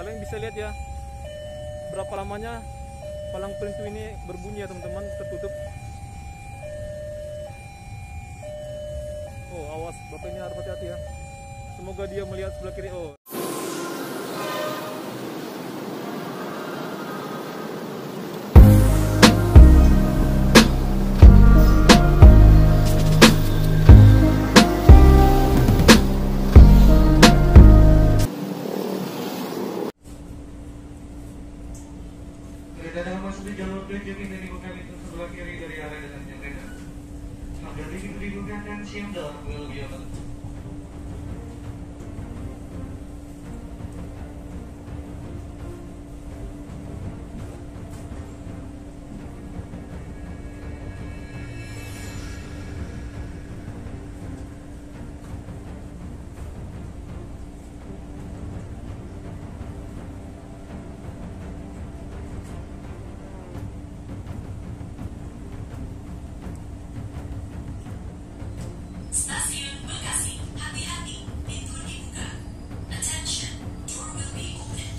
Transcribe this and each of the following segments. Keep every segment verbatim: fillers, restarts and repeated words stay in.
kalian bisa lihat ya berapa lamanya palang pintu ini berbunyi ya teman-teman, tertutup. Oh awas, bapaknya harus hati-hati ya, semoga dia melihat sebelah kiri. Oh Kedatangan masuk di jalur tunjuk ini dibuka pintu sebelah kiri dari arah datangnya kereta. Maka pintu dibuka dan siap door will be open. Stasiun Bekasi, hati-hati, pintu dibuka. Attention, door will be opened.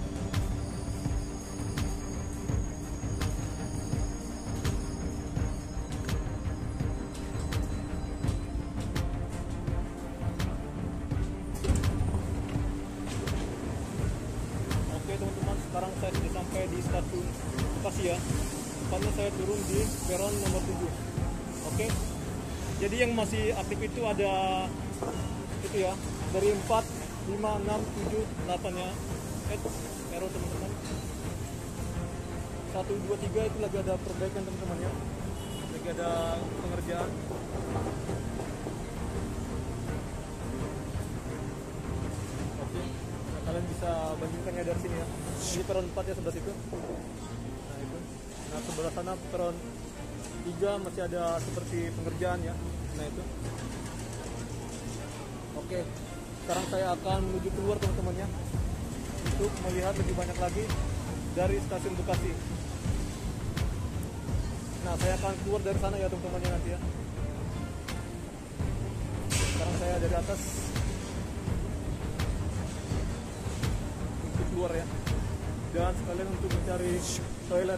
oke teman-teman, sekarang saya sudah sampai di stasiun Bekasi ya. Tepatnya saya turun di peron nomor tujuh. Oke, jadi yang masih aktif itu ada itu ya, dari empat, lima, enam, tujuh, delapan ya. Eh, peron teman-teman. satu, dua, tiga itu lagi ada perbaikan teman-teman ya. Lagi ada pengerjaan. Oke, nah, kalian bisa bandingkannya dari sini ya. Ini peron empat ya, sebelah situ. Nah itu. Nah sebelah sana peron tiga masih ada seperti pengerjaan ya. Nah itu. Oke, sekarang saya akan menuju keluar teman-teman ya, untuk melihat lebih banyak lagi dari stasiun Bekasi. Nah saya akan keluar dari sana ya teman-teman ya nanti ya. Sekarang saya dari atas untuk keluar ya, dan sekalian untuk mencari toilet.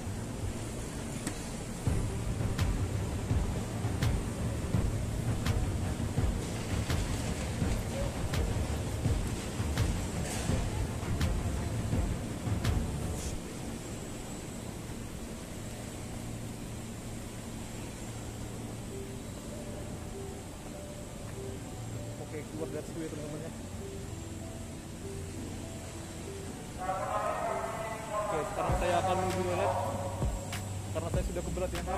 Oke, keluar dari situ ya teman-teman ya. Oke, sekarang saya akan menuju toilet karena saya sudah keberat ya.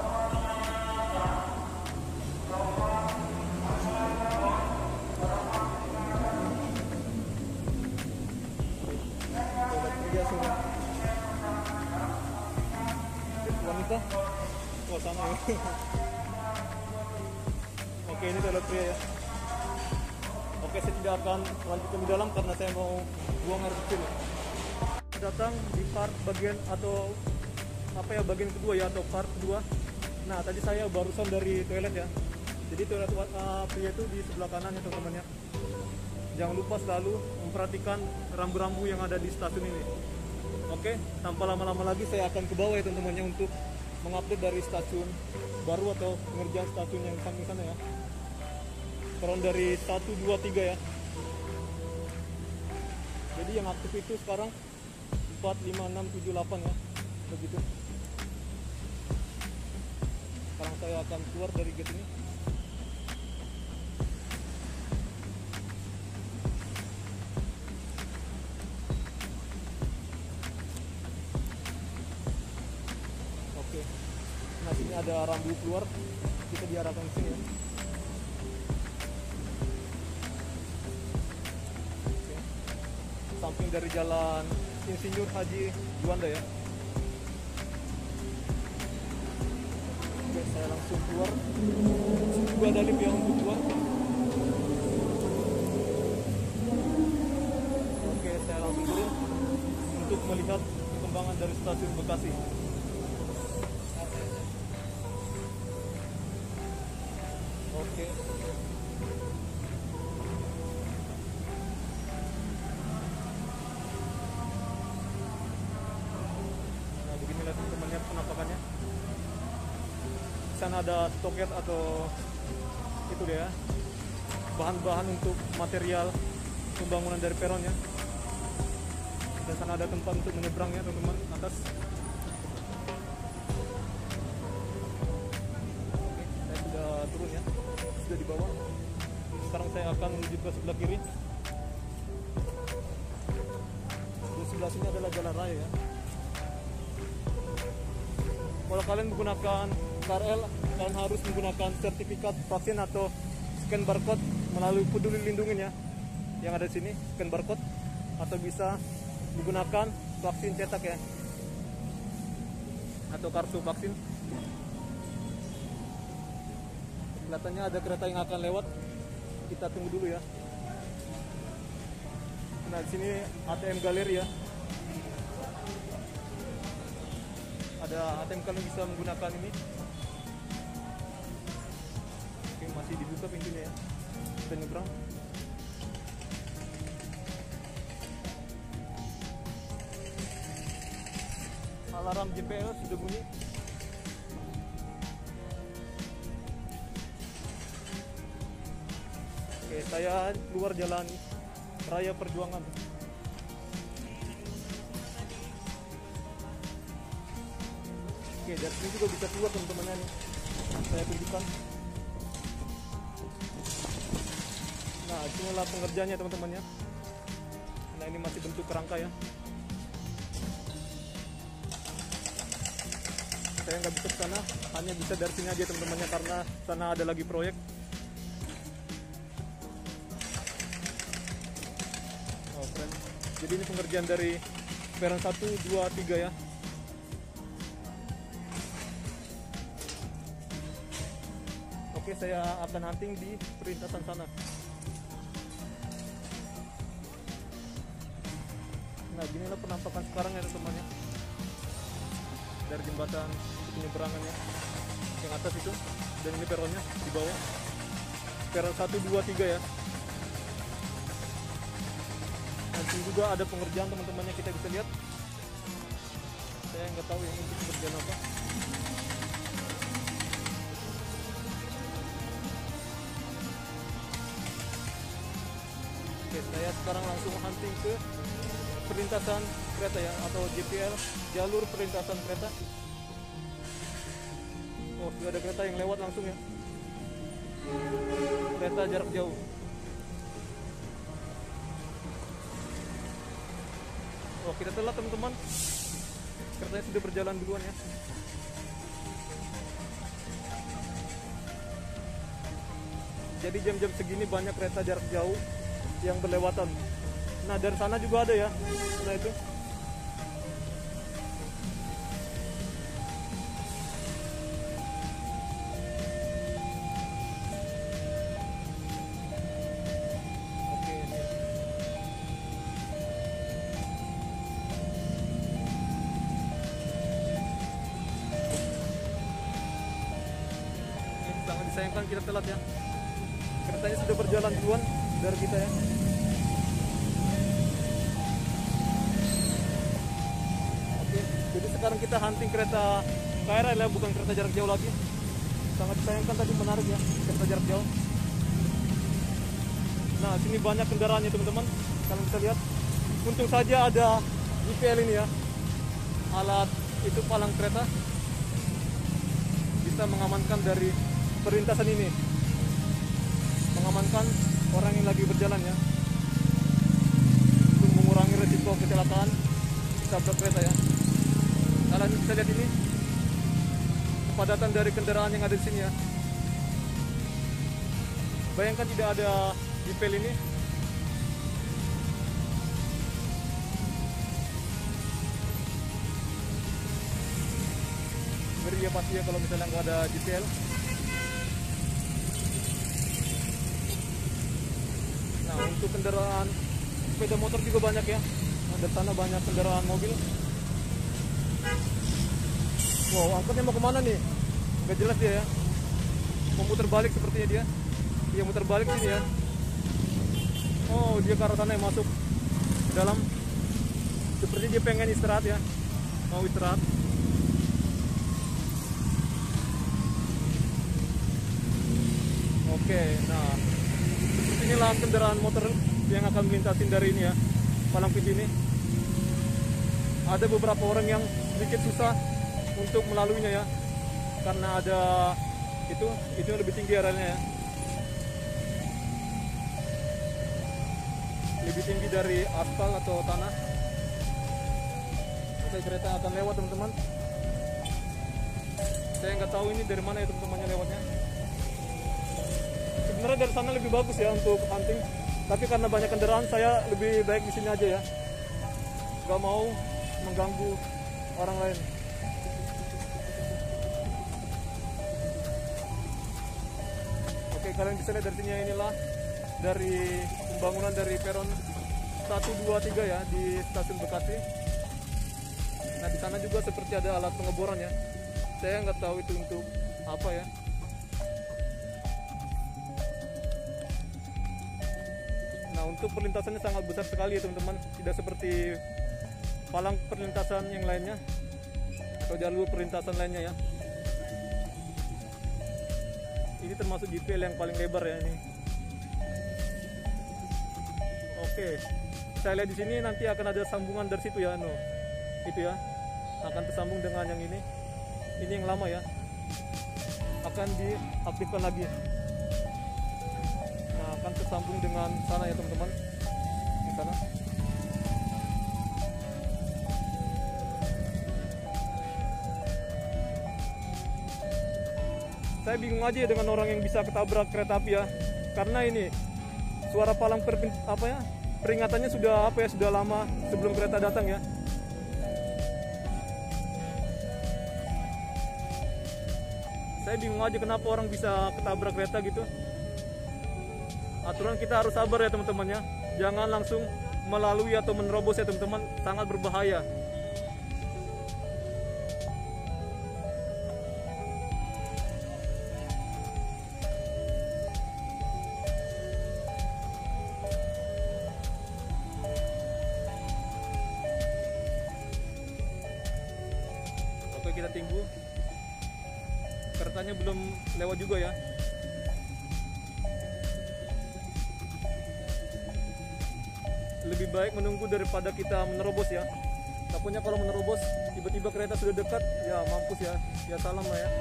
Toilet pria sudah. Wanita? Oh sama ya. Oke, ini toilet pria ya. Oke, saya tidak akan lanjutkan di dalam karena saya mau buang air kecil. Datang di part bagian atau apa ya, bagian kedua ya, atau part kedua. Nah tadi saya barusan dari toilet ya. Jadi toilet uh, pria itu di sebelah kanan ya teman-teman ya. Jangan lupa selalu memperhatikan rambu-rambu yang ada di stasiun ini. Oke, tanpa lama-lama lagi saya akan ke bawah ya teman-temannya untuk mengupdate dari stasiun baru atau pengerjaan stasiun yang samping sana ya. Peron dari satu, dua, tiga ya. Jadi yang aktif itu sekarang empat, lima, enam, tujuh, delapan ya. Begitu. Sekarang saya akan keluar dari gate ini. Oke. Nah sini ada rambu keluar. Kita diarahkan ke sini ya. Samping dari jalan Insinyur Haji Juanda ya. Oke, saya langsung keluar. Juga ada lift yang untuk keluar. Oke, saya langsung turun untuk melihat perkembangan dari stasiun Bekasi. Oke. sana ada stoket atau itu dia bahan-bahan untuk material pembangunan dari peronnya. Dan sana ada tempat untuk menyeberangnya teman-teman atas. Oke, saya sudah turun ya, sudah di bawah. Sekarang saya akan menuju ke sebelah kiri. Di sebelah sini adalah jalan raya ya. Kalau kalian menggunakan K R L, kalian harus menggunakan sertifikat vaksin atau scan barcode melalui Peduli Lindungi ya, yang ada di sini, scan barcode, atau bisa menggunakan vaksin cetak ya, atau kartu vaksin. Kelihatannya ada kereta yang akan lewat, kita tunggu dulu ya. Nah, di sini A T M galeri ya. Ada A T M kalian bisa menggunakan ini. Oke, masih dibuka pintunya ya. Kita nyebrang. Alarm J P L sudah bunyi. Oke, saya keluar jalan Raya Perjuangan. Oke, dari sini juga bisa keluar teman-temannya nih. Saya tunjukkan. Nah, inilah pengerjaannya teman-temannya. Nah, ini masih bentuk kerangka ya. Saya nggak bisa ke sana, hanya bisa dari sini aja teman-temannya karena sana ada lagi proyek. Oh, keren. Jadi ini pengerjaan dari peron satu, dua, tiga ya. Oke, saya akan hunting di perlintasan sana. Nah, ginilah penampakan sekarang ya teman-temannya. Dari jembatan penyeberangannya yang atas itu, dan ini peronnya di bawah. Peron satu, dua, tiga ya. Nanti juga ada pengerjaan teman-temannya, kita bisa lihat. Saya nggak tahu yang ini pengerjaan apa. Oke, saya sekarang langsung hunting ke perlintasan kereta ya, atau J P L, jalur perlintasan kereta. Oh, sudah ada kereta yang lewat langsung ya, kereta jarak jauh. Oh, kita telat teman-teman, keretanya sudah berjalan duluan ya. Jadi jam-jam segini banyak kereta jarak jauh yang berlewatan. Nah, dari sana juga ada ya. Nah, itu. Oke, ini. Ini sangat disayangkan kita telat ya. Keretanya sudah berjalan duluan dari kita ya. Jadi sekarang kita hunting kereta K R L ya, bukan kereta jarak jauh lagi. Sangat disayangkan tadi menarik ya, kereta jarak jauh. Nah, sini banyak kendaraannya teman-teman. Kalian bisa lihat. Untung saja ada J P L ini ya. Alat itu palang kereta. Bisa mengamankan dari perlintasan ini. Mengamankan orang yang lagi berjalan ya. Untuk mengurangi risiko kecelakaan tabrak kereta ya. Kalian bisa lihat ini kepadatan dari kendaraan yang ada di sini ya. Bayangkan tidak ada J P L ini, ngeri ya pasti ya kalau misalnya nggak ada J P L. Nah, untuk kendaraan sepeda motor juga banyak ya. Nah, di sana banyak kendaraan mobil. Wow, angkotnya mau kemana nih? Gak jelas dia ya. Mau muter balik sepertinya dia. Dia muter balik sini ya. Oh, dia ke arah sana yang masuk ke dalam. Seperti dia pengen istirahat ya. Mau istirahat. Oke, nah inilah kendaraan motor yang akan melintasin dari ini ya, palang pintu ini. Ada beberapa orang yang sedikit susah untuk melaluinya ya, karena ada itu itu yang lebih tinggi arealnya ya, lebih tinggi dari aspal atau tanah. Oke, kereta akan lewat teman-teman. Saya nggak tahu ini dari mana ya teman-temannya lewatnya. Sebenarnya dari sana lebih bagus ya untuk hunting, tapi karena banyak kendaraan saya lebih baik di sini aja ya, nggak mau mengganggu orang lain. Oke, kalian bisa lihat dari sini ya, inilah dari pembangunan dari peron satu dua tiga ya di stasiun Bekasi. Nah, di sana juga seperti ada alat pengeboran ya. Saya nggak tahu itu untuk apa ya. Nah, untuk perlintasannya sangat besar sekali ya teman-teman, tidak seperti palang perlintasan yang lainnya atau jalur perlintasan lainnya ya. Ini termasuk J P L yang paling lebar ya ini. Oke, saya lihat di sini nanti akan ada sambungan dari situ ya, no, itu ya, akan tersambung dengan yang ini. Ini yang lama ya, akan diaktifkan lagi. Nah, akan tersambung dengan sana ya teman-teman, di sana. Saya bingung aja ya dengan orang yang bisa ketabrak kereta api ya, karena ini suara palang per, apa ya, peringatannya sudah apa ya, sudah lama sebelum kereta datang ya. Saya bingung aja kenapa orang bisa ketabrak kereta gitu. Aturan kita harus sabar ya teman-teman ya, jangan langsung melalui atau menerobos ya teman-teman, sangat berbahaya. Oke, kita tunggu. Keretanya belum lewat juga ya. Lebih baik menunggu daripada kita menerobos ya. Takutnya kalau menerobos tiba-tiba kereta sudah dekat, ya mampus ya. Ya salam lah ya.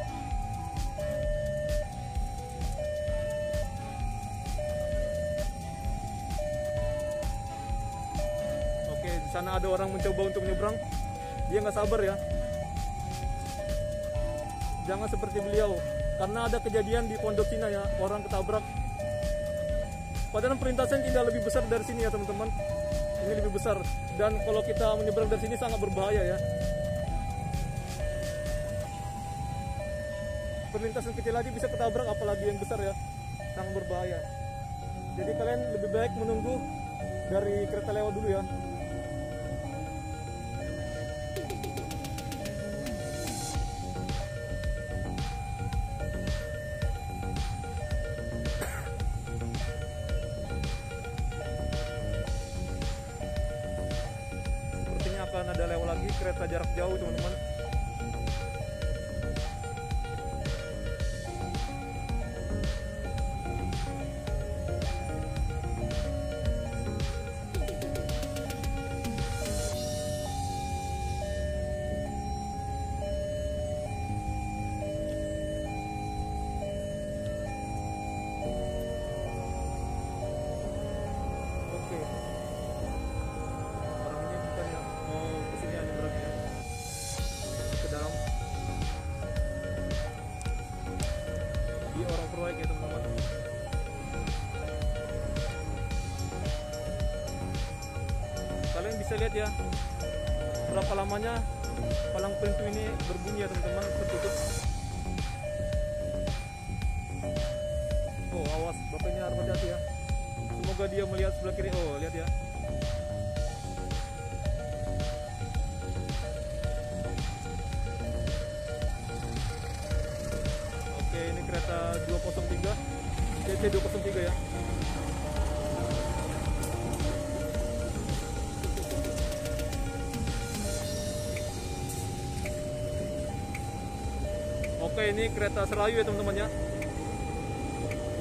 Oke, di sana ada orang mencoba untuk menyeberang. Dia nggak sabar ya. Jangan seperti beliau, karena ada kejadian di Pondok Cina ya, orang ketabrak. Padahal perlintasan tidak lebih besar dari sini ya teman-teman. Ini lebih besar, dan kalau kita menyeberang dari sini sangat berbahaya ya. Perlintasan kecil aja bisa ketabrak, apalagi yang besar ya, sangat berbahaya. Jadi kalian lebih baik menunggu dari kereta lewat dulu ya. Akan ada lewat lagi kereta jarak jauh teman-teman. Oke. Orang ini bukan ya. Oh, kesini aja berarti ke dalam. Dia orang proyek ya teman-teman. Kalian bisa lihat ya berapa lamanya palang pintu ini berbunyi ya teman-teman, tertutup. Oh, awas, bapaknya harus hati-hati ya. Semoga dia melihat sebelah kiri. Oh, lihat ya. Oke, ini kereta dua nol tiga, C C dua nol tiga ya. Oke, ini kereta Serayu ya teman-teman ya.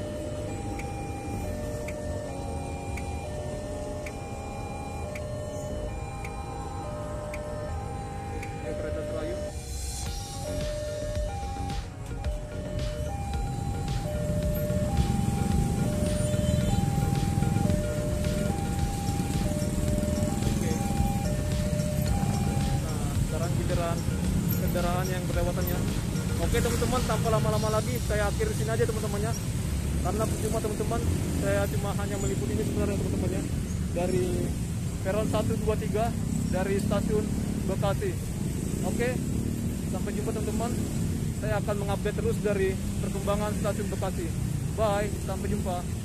kendaraan yang berlewatannya. Oke teman-teman, tanpa lama-lama lagi saya akhiri sini aja teman-temannya, karena percuma teman-teman, saya cuma hanya meliput ini sebenarnya teman-temannya dari peron satu dua tiga dari stasiun Bekasi. Oke, sampai jumpa teman-teman. Saya akan mengupdate terus dari perkembangan stasiun Bekasi. Bye, sampai jumpa.